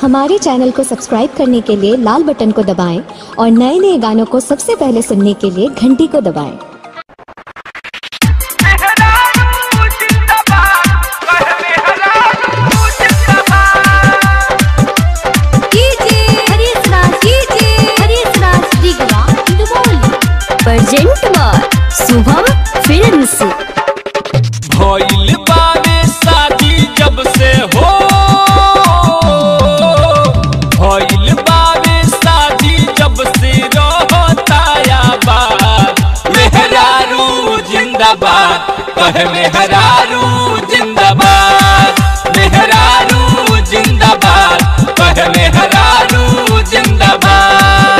हमारे चैनल को सब्सक्राइब करने के लिए लाल बटन को दबाएं और नए नए गानों को सबसे पहले सुनने के लिए घंटी को दबाएं। शुभम फिल्म्स। भइल बावे शादी जब से हो, भइल बावे शादी जब से रहता याबाद। मेहरारू जिंदाबाद, कहे मेहरारू जिंदाबाद, मेहरारू जिंदाबाद, कहे मेहरारू जिंदाबाद।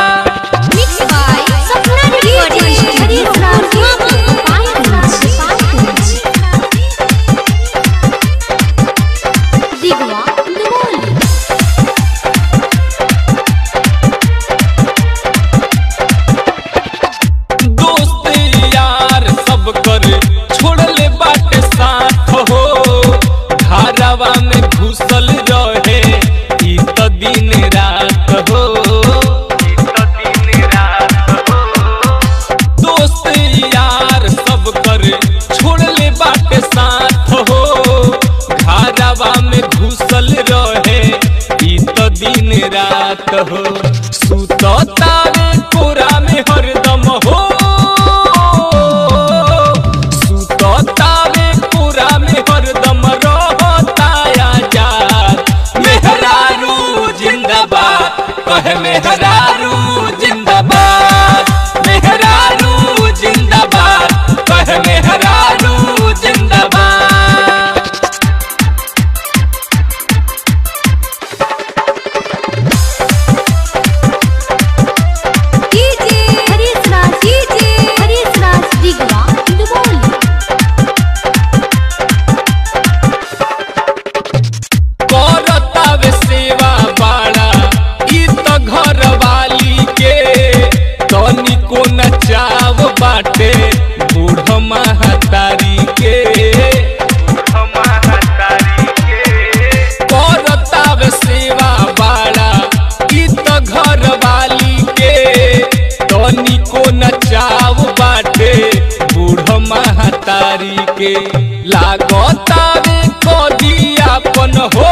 में घुसल रहे ई तो दिन रात हो, दोस्त यार सब कर छोड़ ले बाटे साथ हो। घरवा में घुसल रहे ई तो दिन रात हो। सुतता रे कोरा में हरदम हो, सुतता रे कोरा में हरदम कहे मेहरारू जिंदाबाद, मेहरारू जिंदाबाद, कहे मेहरारू जिंदाबाद। करतावे सेवा बाड़ा घर वाली के, तनी को नचाव बाटे बूढ़ महतारी के, करताव सेवा बाड़ा ई तो घर वाली के, तनी को नचाव बाटे बूढ़ महतारी के। लागतावे कदी आपन हो,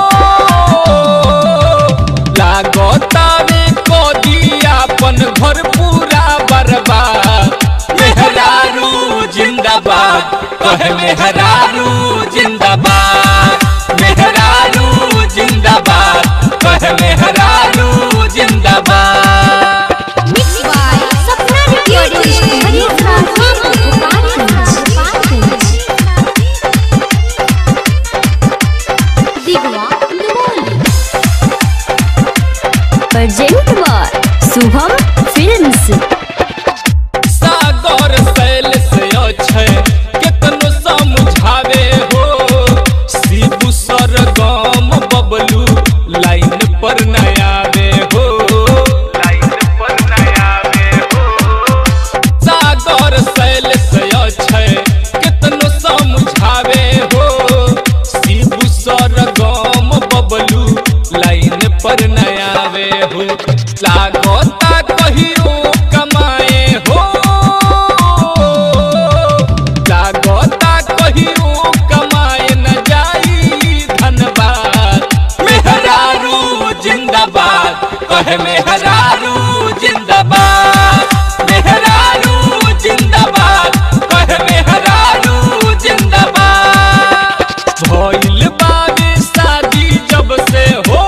लागतावे कदी आपन घर पूरा बर्बाद। मेहरारू जिंदाबाद, कहे मेहरारू जिंदाबाद, मेहरारू जिंदाबाद, कहे मेहरारू जिंदाबाद। शुभम फिल्म्स। सागर सैल से अच्छे कितनो समझावे हो, शिबू सरगम बबलू लाइन पर नयावे हो, लाइन पर नयावे हो। सागर सैल से अच्छे कितनो समझावे हो, शिबू सरगम बबलू लाइन पर नयावे हो। लागता कहियो कमाए हो, लागता कहियो कमाए न जाई धनबाद। मेहरारू जिंदाबाद, कहे मेहरारू जिंदाबाद, मेहरारू जिंदाबाद, कहे मेहरारू जिंदाबाद। भइल बावे शादी जब से हो,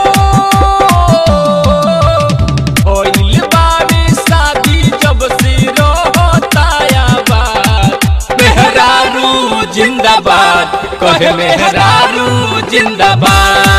जिंदाबाद, कहे मेहरारू जिंदाबाद।